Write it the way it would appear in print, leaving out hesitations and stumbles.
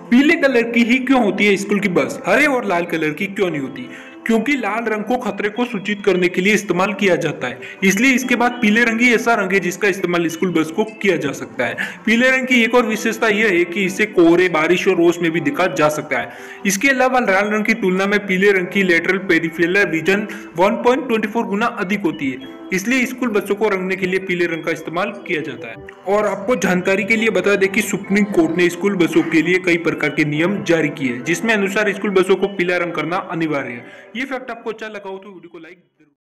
पीले कलर की ही क्यों होती है स्कूल की बस, हरे और लाल कलर की क्यों नहीं होती? क्योंकि लाल रंग को खतरे को सूचित करने के लिए इस्तेमाल किया जाता है, इसलिए इसके बाद पीले रंग ही ऐसा रंग है जिसका इस्तेमाल स्कूल बस को किया जा सकता है। पीले रंग की एक और विशेषता यह है कि इसे कोहरे, बारिश और ओस में भी दिखा जा सकता है। इसके अलावा लाल रंग की तुलना में पीले रंग की लेटरल पेरिफेरल विजन 1.24 गुना अधिक होती है, इसलिए स्कूल बसों को रंगने के लिए पीले रंग का इस्तेमाल किया जाता है। और आपको जानकारी के लिए बता दें कि सुप्रीम कोर्ट ने स्कूल बसों के लिए कई प्रकार के नियम जारी किए, जिसमें अनुसार स्कूल बसों को पीला रंग करना अनिवार्य है। ये फैक्ट आपको अच्छा लगा हो तो वीडियो को लाइक